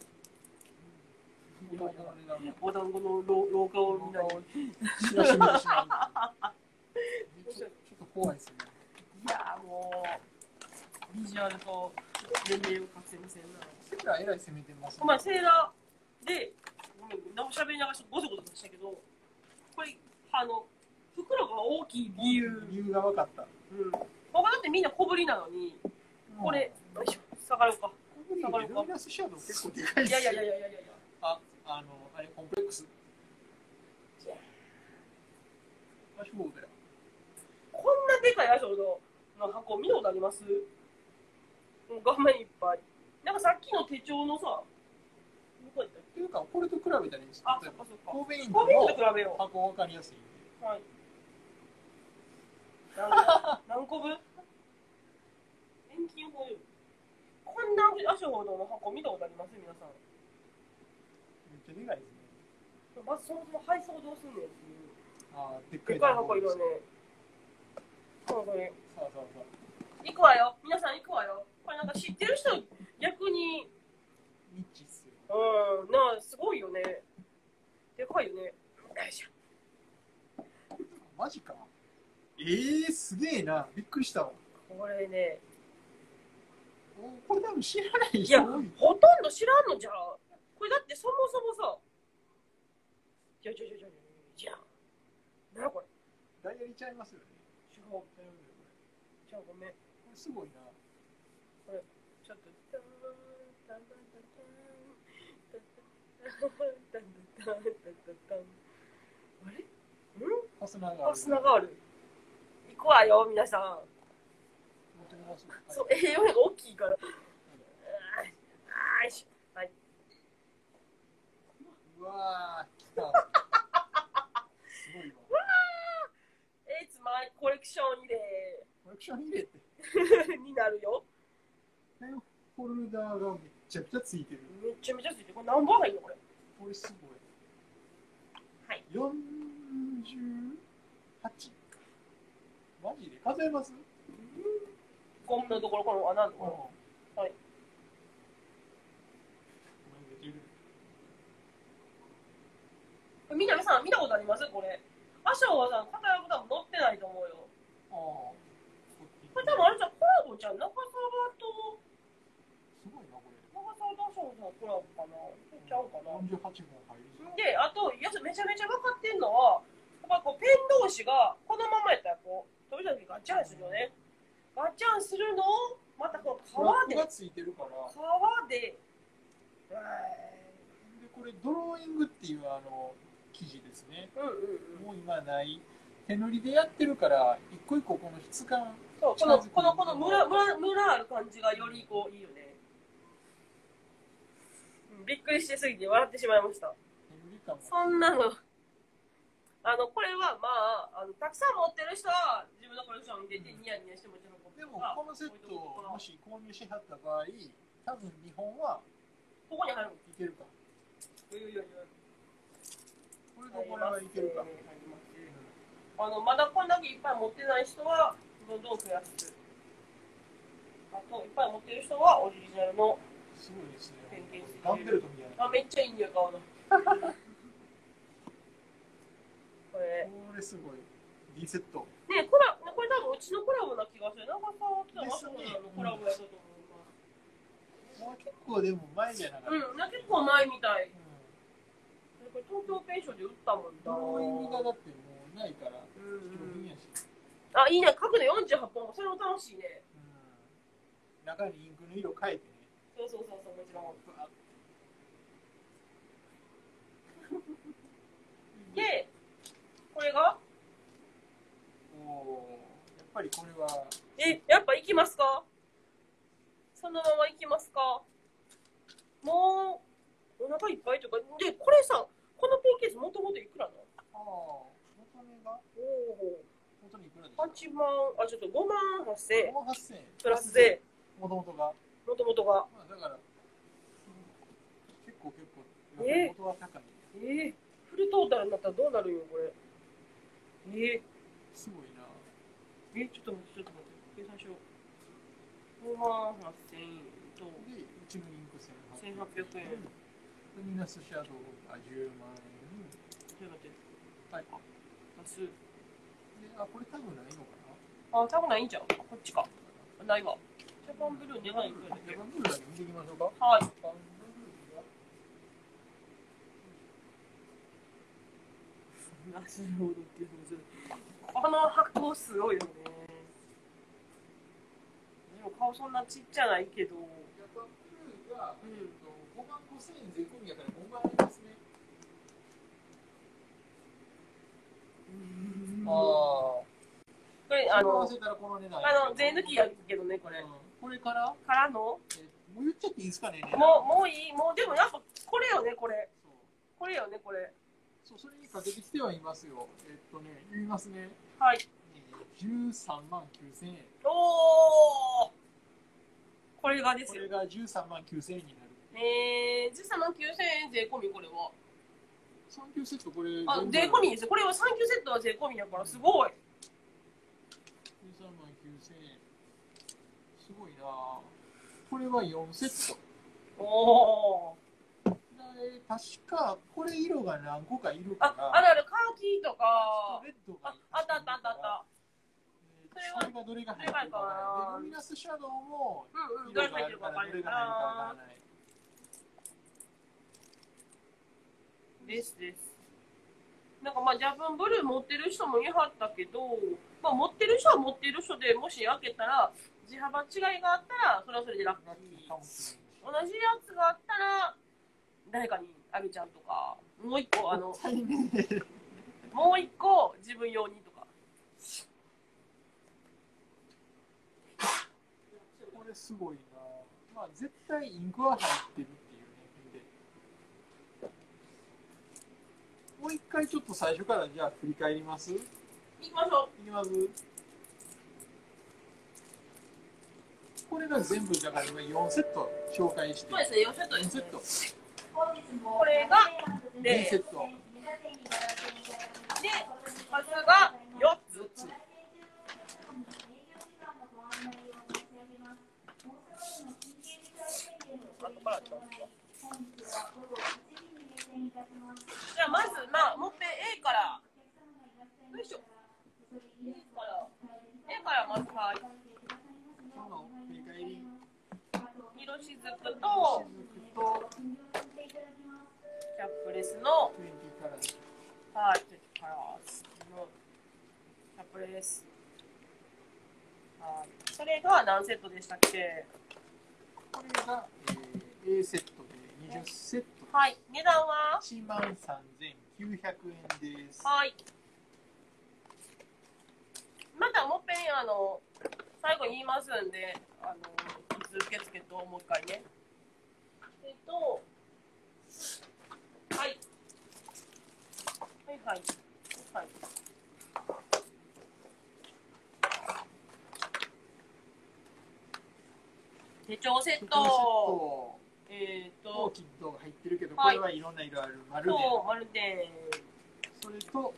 お団子の廊下を見ない。 知らしめてしまう。ちょっと怖いですね。 いやもうビジュアルと年齢を隠せませんな。 セーラーえらい攻めてますね。 お前セーラーでごめん何も喋りながらゴソゴソしたけど、これ袋が大きい理由が分かった。 他だってみんな小ぶりなのに、これよいしょ下がろうか。 グリーでルミナスシャドウ結構でかいっすよ。 いや。 あれコンプレックス。アシュボードや。 こんなでかいアショードの箱見たことあります？もう画面いっぱい。なんかさっきの手帳のさ、どこやったっっていうか、これと比べたらいいんですよ。 あ、そっかそっか。 神戸インク神戸インクとの比べよう。 箱分かりやすいんで。 はい。何個分？遠近法よ。こんなアショードの箱見たことあります皆さん。 めっちゃでかいですね。 まずそもそも配送どうすんねんっていう。 ああ、でっでっかい箱いるよね。そうそれ。 そうそうそう。 行くわよ。皆さん行くわよ。これなんか知ってる人逆に。 ニッチっすよ。 なあ、すごいよね。でかいよね。よいしょ。 マジか。すげえな。びっくりしたわ。 これね。 これ多分知らないいや、 人多い。 ほとんど知らんのじゃん。これだってそもそもさ。じゃなこれ。 ダイヤリちゃいますよね。 違う。じゃあごめん。これすごいな。 これ、ちょっと。あれ？ ファスナーがある。 ファスナーがある。行くわよ、皆さん。 持ってみます。 そう、A4 が大きいから。はい。 うわー、来た。すごいわ。 It's my コレクション入れ。 コレクション入れて。 になるよ。 ペンホルダーがめちゃくちゃついてる。 めちゃめちゃついてる。これ何本入るのこれ。 これすごい。 はい。 48。マジで数えます？ ゴムのところ、この穴のところ。はい。みなみさん見たことありますこれ。アショーはさ、片山多分乗ってないと思うよ。これ多分あれじゃん、コラボじゃん。中澤と。 すごいな、これ。 中澤とアショーさんコラボかな。ちゃうかな。 48本入る。 で、あと、めちゃめちゃ分かってんのは、やっぱこうペン同士がこのままやったらこう、時々ガチャンするよね。ガチャンするのを、またこの革で。 がついてるから。 革で。 で、これドローイングっていう生地ですね。もう今ない。手塗りでやってるから、一個一個この質感。 そう、このムラある感じがよりこういいよね。びっくりしてすぎて笑ってしまいました。そんなの。これはまあ、たくさん持ってる人は自分のコレクションに入れてニヤニヤしてもちろん。 でも、このセットをもし購入しはった場合、多分日本は、 ここに入る。 いけるか。 いや。 これとこれはいけるか。 まだこんだけいっぱい持ってない人は、どんどん増やす。あと、いっぱい持ってる人はオリジナルの。 すごいですね。 ペンケース。 ガンベルトみたいな。 あ、めっちゃいいんだよ、顔の。これすごい。D セット。 ねこれ多分うちのコラボな気がする。なんかさ、マシュマロのコラボやったと思う。 もう結構でも前じゃなかった。 結構前みたい。これ東京ペンションで売ったもんドローイングがだってもうないから、 あ、いいね。書くの48本。それも楽しいね。 中にインクの色変えてね。 そう、もちろん。で、これがやっぱりこれは。 やっぱ行きますか？そのまま行きますか？もう、お腹いっぱいとか。で、これさ、このペンケースもともといくらなの？ 元値が元値いくらですか？8万、ちょっと5万8000円。 5万8000円。 プラスで。 もともとが。 だから、結構。元は高い。 フルトータルになったらどうなるよ、これ。 すごいな。 ちょっと待って。計算しよう。5万8000円と。 で、うちのインク 1800円。 ルミナスシャドウが10万円。 ちょっと待って。 はい。 足す。 これタグないのかな？タグないんじゃん。こっちか。ないわ。ジャパンブルー願いんだけど。 ジャパンブルーだけ見ていきましょうか。 はい。この箱すごいよね。でも顔そんなちっちゃないけど。 ジャパンブルーが、5万5000円税込みやから5万円ですね。ああ。 これ税抜きやけどね、これ。 これからのもう言っちゃっていいですかね。 もういい、もうでもやっぱこれよね、これ。これよね、これ。 そう、それにかけてきてはいますよ。言いますね。 はい。 13万9000円。 おー、これがですよ。 これが13万9000円になる。 13万9000円税込み、これは。 サンキューセット、これ。 税込みですよ。これはサンキューセットは税込みだから、すごい。 13万9000円。すごいなぁ。これは4セット。 おー。 確か、これ色が何個かいるから。 あるある、カーキとか。 レッドがあった。 それがどれが入ってるかわからない。ルミナスシャドウもどれが入ってるかわからない。です。なんかまあ、ジャブンブルー持ってる人もいはったけど、まあ、持ってる人は持ってる人で、もし開けたら、地幅違いがあったら、それはそれでラッキー。同じやつがあったら、誰かにあげちゃうとか、もう一個、もう一個自分用にとか。 これすごいな。まあ絶対インクは入ってるっていうね。もう一回ちょっと最初からじゃあ振り返ります。 いきましょう。 いきます。これが全部だから今4セット紹介して。 そうですね、4セットです、 ね。4セット。 これが 2セット。 で、数が4つ。じゃあまず、もっぺん A から。よいしょ。A からまず、はい。色しずくとキャップレスのはい、カラーズのキャップレス。はい。それが何セットでしたっけ？ これが、A セットで20セット。 はい。値段は 13,900円です。 はい。またもっぺん最後に言いますんで、いつ受付ともう一回ね。はい。手帳セット。 大きいのが入ってるけど、これはいろんな色ある。丸で。それと、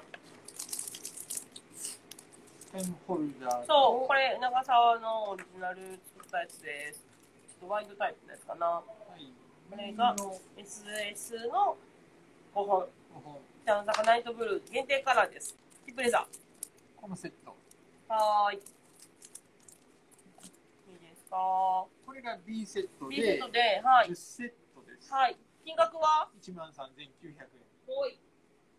ペンホルダー。 そう、これ長沢のオリジナル作ったやつです。ちょっとワイドタイプのやつかな。はい。これが SS の5本。北の坂ナイトブルー限定カラーです。ヒップレザー。 このセット。 はーい。いいですか。 これが B セットで、 はい、 10セットです。 はい。金額は 13,900円。 はい。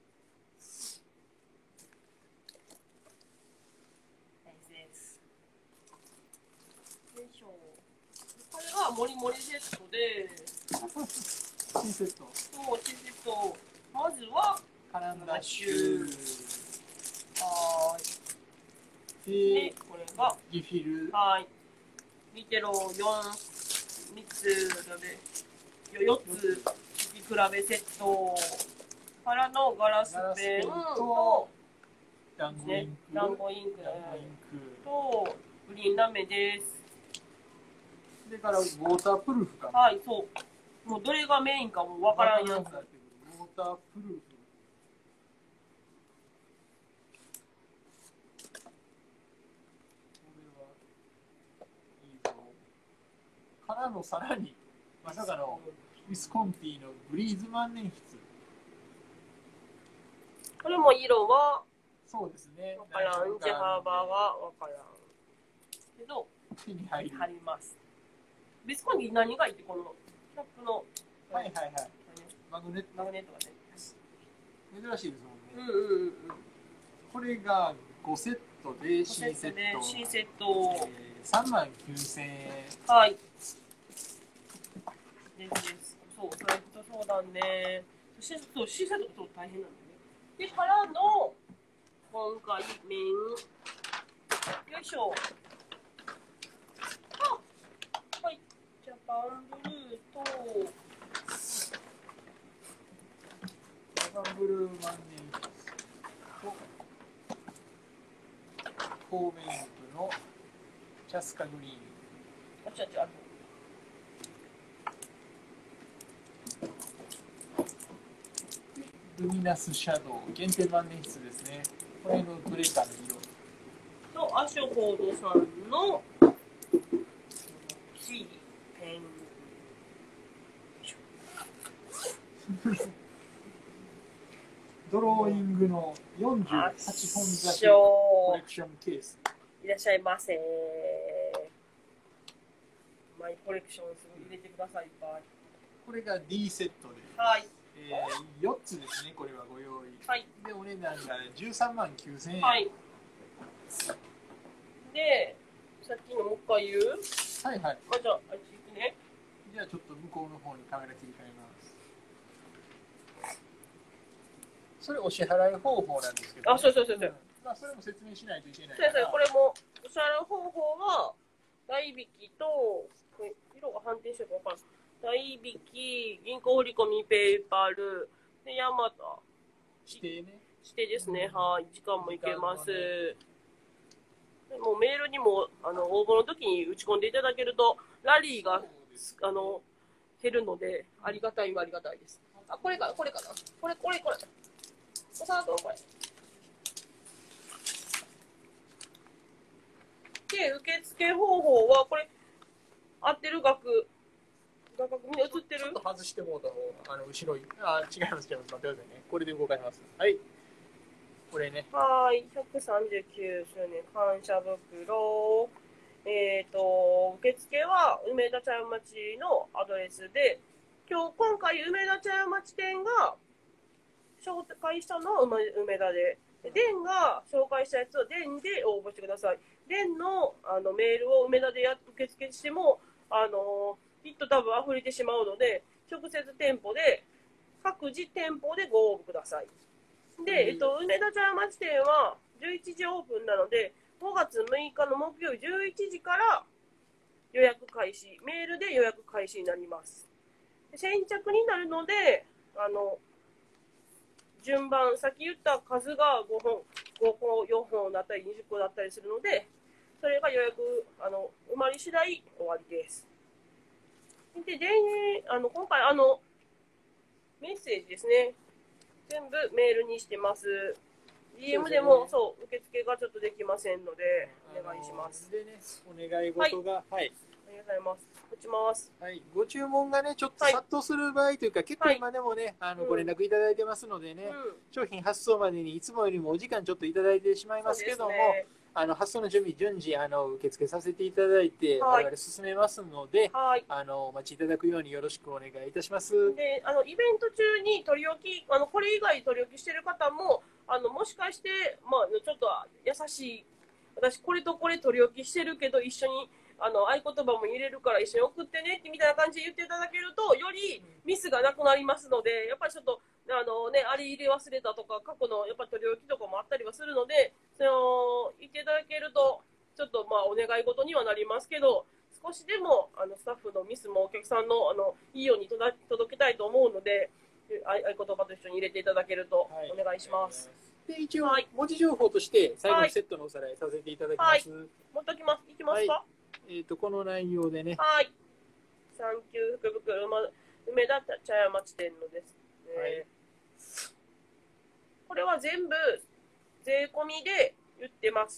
これがモリモリセットで、 新セット。 そう、新セット。まずは、 カランダッシュ。 はい。で、これが、 リフィル。 はい。見てろ、3つで、4つ、引き比べセットからのガラスペンと、 ダンゴインク。 ダンゴインクと、グリーンラメです。 それからウォータープルーフかな。 はい、そう。もうどれがメインかもわからんやつ。 ウォータープルーフ。これはいいぞ。からのさらに、まさかのウィスコンティのブリーズ万年筆。 これも色は、 そうですね。 わからん。地幅がわからん。けど、 手に入ります。ビスコンティ何がいいってこのキャップのマグネットがね珍しいですもんね。これが5セットで C セット、39,000円。 はい。 です。そう、サイト相談ね。そう、審査とかそう大変なんだよね。で、からの、今回、麺。よいしょ。あ、はい。ジャパンブルーと、 ジャパンブルー万年筆と、コーメンプのチャスカグリーン。 あちゃちゃ。 ルミナスシャドウ限定万年筆ですね。これのブレーカーの色と、アショコードさんの C ペン。 ドローイングの48本咲きコレクションケース。 いらっしゃいませ。マイコレクションすぐ入れてください。いっぱい。 これが D セットで、 はい。 4つですね、これはご用意。 はい。 で、お値段が13万9000円。 はい。で、さっきのもう一回言う？ はいはい。 あ、じゃあ、あっち行くね。 じゃあちょっと向こうの方にカメラ切り替えます。それお支払い方法なんですけど、ね、 あ、そう。 まあ、それも説明しないといけないから。そう、これも、お支払い方法は、代引きと、色が反転してるか分からん。代引き、銀行振込、ペイパル、で、ヤマタ。 指定ね。 指定ですね。はい。時間もいけます。ね、もうメールにも、応募の時に打ち込んでいただけると、ラリーが、減るので、ありがたいはありがたいです。あ、これかな。これ。おさとこれ。で、受付方法は、これ、合ってる額みんな映ってる？ ちょっと外してもうと、後ろに。あ、違います。待ってくださいね。これで動かします。はい。これね。 はい。139周年感謝袋。受付は梅田茶屋町のアドレスで、今回梅田茶屋町店が紹介したのは梅田で、電が紹介したやつは電で応募してください。電のメールを梅田で受付しても、きっと多分溢れてしまうので、直接店舗で、各自店舗でご応募ください。で、梅田茶屋町店は11時オープンなので、5月6日の木曜日11時から予約開始、メールで予約開始になります。先着になるので、順番、さっき言った数が5個、4本だったり20個だったりするので、それが予約、埋まり次第終わりです。で、今回、メッセージですね。全部メールにしてます。DM でも、そう、受付がちょっとできませんので、お願いします。 でね、お願い事が、はい。 ありがとうございます。打ちます。 はい、ご注文がね、ちょっと殺到する場合というか、結構今でもね、ご連絡いただいてますのでね、商品発送までにいつもよりもお時間ちょっといただいてしまいますけども、発送の準備、順次受付させていただいて、我々進めますので、お待ちいただくようによろしくお願いいたします。 で、イベント中に取り置き、これ以外取り置きしてる方も、もしかして、まあ、ちょっと優しい、私、これとこれ取り置きしてるけど、一緒に、合言葉も入れるから一緒に送ってねってみたいな感じで言っていただけると、よりミスがなくなりますので、やっぱりちょっと、あれ入れ忘れたとか、過去のやっぱ取り置きとかもあったりはするので、言っていただけると、ちょっとまあお願い事にはなりますけど、少しでもスタッフのミスもお客さんのいいように届けたいと思うので、合言葉と一緒に入れていただけるとお願いします。 で、一応、文字情報として最後のセットのおさらいさせていただきます。 持ってきます。いきますか？ この内容でね。 はい。サンキュー福袋梅田茶屋町店のですね。はい、これは全部税込みで言ってます。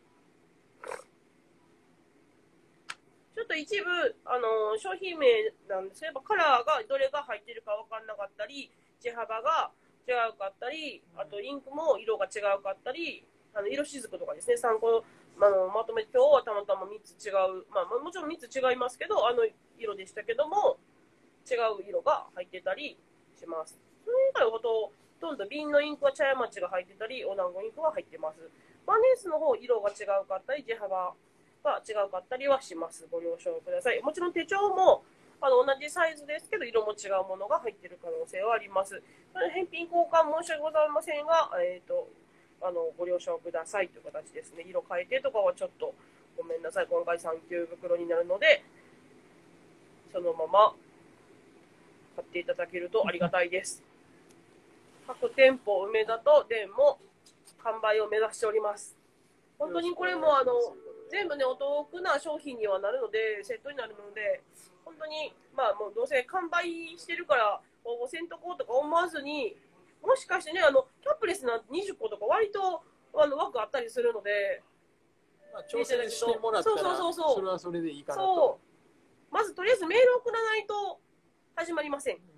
ちょっと一部商品名なんですけど、カラーがどれが入ってるか分かんなかったり、地幅が違うかったり、あとインクも色が違うかったり、色しずくとかですね、3個まとめて、今日はたまたま3つ違う、もちろん3つ違いますけど、色でしたけども、違う色が入ってたりします。それ以外はほとんど瓶のインクは茶屋町が入ってたり、お団子インクは入ってます。マネースの方、色が違うかったり、地幅が違うかったりはします。ご了承ください。もちろん手帳も、 同じサイズですけど、色も違うものが入っている可能性はあります。返品交換申し訳ございませんが、ご了承くださいという形ですね。色変えてとかはちょっとごめんなさい。今回3級袋になるので、そのまま買っていただけるとありがたいです。各店舗、梅田と電も完売を目指しております。本当にこれも全部ね、お得な商品にはなるので、セットになるので、本当に、まあもうどうせ完売してるから応募せんとこうとか思わずに、もしかしてね、キャップレスな20個とか割と枠あったりするので、 まあ、調整してもらったら、それはそれでいいかなと。 そう。まずとりあえずメール送らないと始まりません。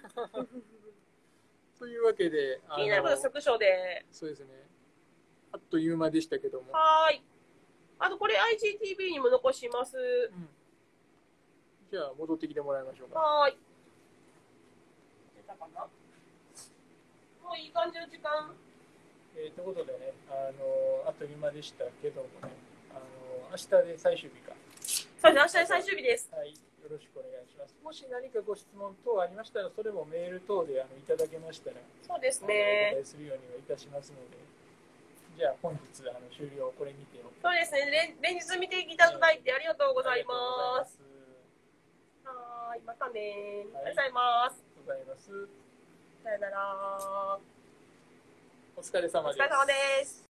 というわけで、 気になることはスクショで。 そうですね。あっという間でしたけども。 はい。これ IGTV にも残します。 じゃあ戻ってきてもらいましょうか。 はい。出たかな。もういい感じの時間。 ということでね、あっという間でしたけどもね、明日で最終日か。 そうです、明日で最終日です。 はい、よろしくお願いします。もし何かご質問等ありましたら、それもメール等でいただけましたら、 そうですね。 お答えするようにはいたしますので、じゃあ本日終了、これにて。 そうですね、連日見ていただいてありがとうございます。はい、またね。ありがとうございます。さよなら。 お疲れ様です。 お疲れ様です。